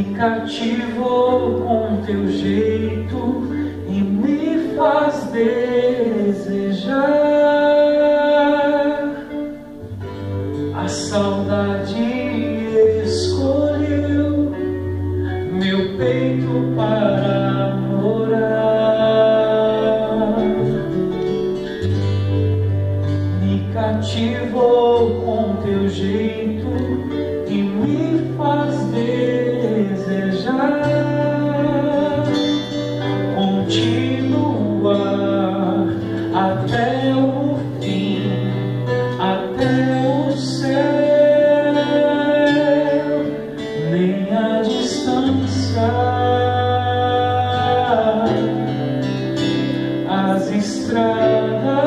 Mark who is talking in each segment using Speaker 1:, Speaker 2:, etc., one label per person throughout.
Speaker 1: cativou com teu jeito e me faz desejar. A saudade escolheu meu peito para morar. Me cativou com teu jeito e me faz desejar continuar até o fim, até o céu, nem a distância, as estradas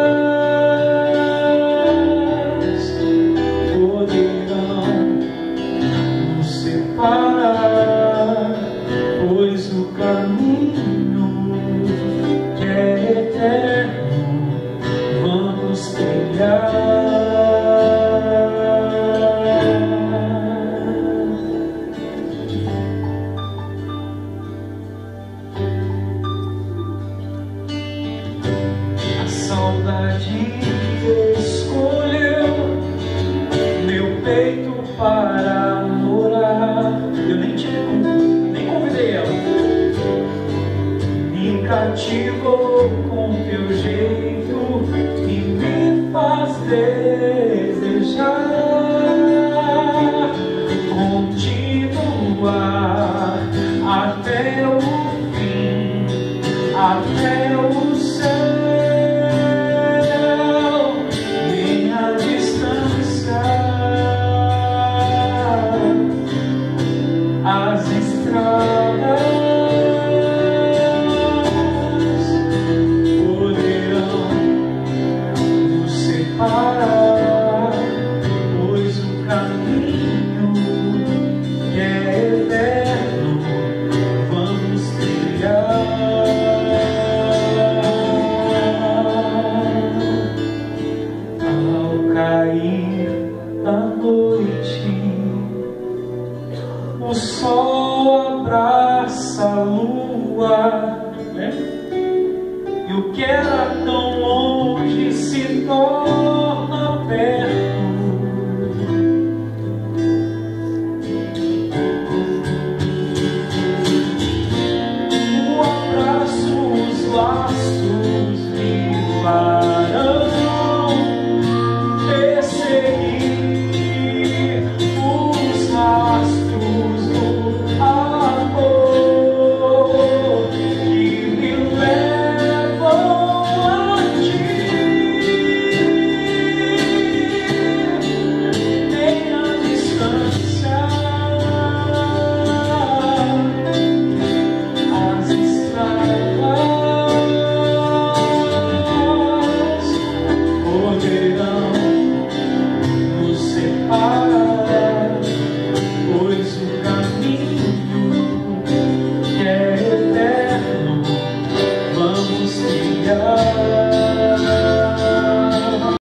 Speaker 1: separar, pois o caminho que é eterno vamos trilhar. A saudade escolheu meu peito para morar. Eu nem convidei ela. Me cativou com teu jeito e me faz desejar continuar até o fim, até o céu, nem a distância, as estradas poderão nos separar, pois o caminho que é eterno vamos trilhar. Ao cair da noite, o sol abraça a lua, né? E o que era tão longe se torna